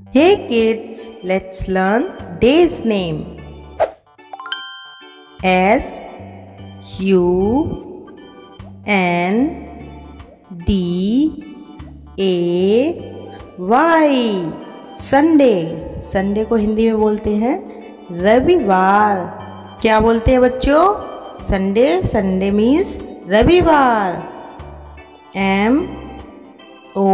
Hey kids, let's learn day's name. S U N D A Y Sunday. Sunday को हिंदी में बोलते हैं रविवार। क्या बोलते हैं बच्चों? संडे। संडे मीन्स रविवार। M O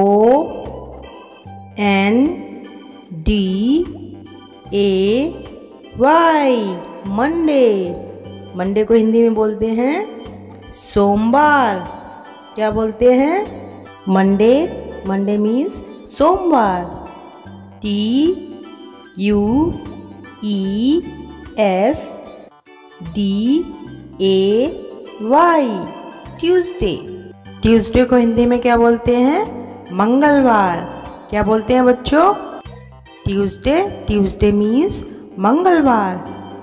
N D A Y Monday. Monday को हिंदी में बोलते हैं सोमवार। क्या बोलते हैं? मंडे। मंडे मीन्स सोमवार। T U E S D A Y Tuesday. Tuesday को हिंदी में क्या बोलते हैं? मंगलवार। क्या बोलते हैं बच्चों? ट्यूसडे। ट्यूसडे मीन्स मंगलवार।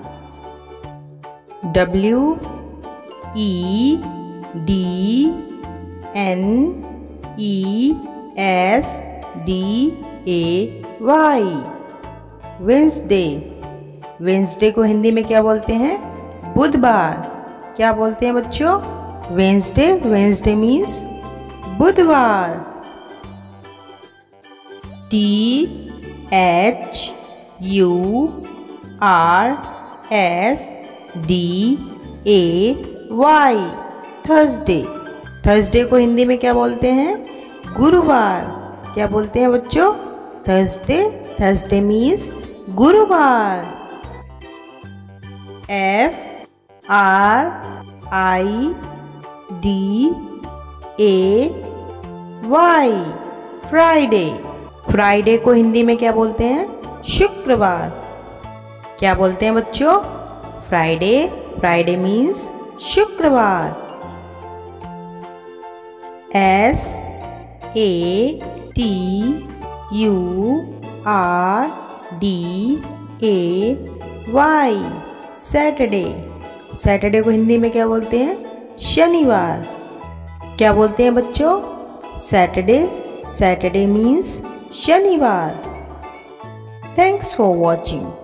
W E D N E S D A Y Wednesday. Wednesday को हिंदी में क्या बोलते हैं? बुधवार। क्या बोलते हैं बच्चों? वेंसडे। वेंसडे मीन्स बुधवार। T H U R S D A Y Thursday. Thursday को हिंदी में क्या बोलते हैं? गुरुवार। क्या बोलते हैं बच्चों? थर्सडे। थर्सडे मीन्स गुरुवार। F R I D A Y Friday. Friday को हिंदी में क्या बोलते हैं? शुक्रवार। क्या बोलते हैं बच्चों? फ्राइडे। फ्राइडे मीन्स शुक्रवार। S A T U R D A Y Saturday. Saturday को हिंदी में क्या बोलते हैं? शनिवार। क्या बोलते हैं बच्चों? सैटरडे। सैटरडे मीन्स शनिवार। Thanks for watching.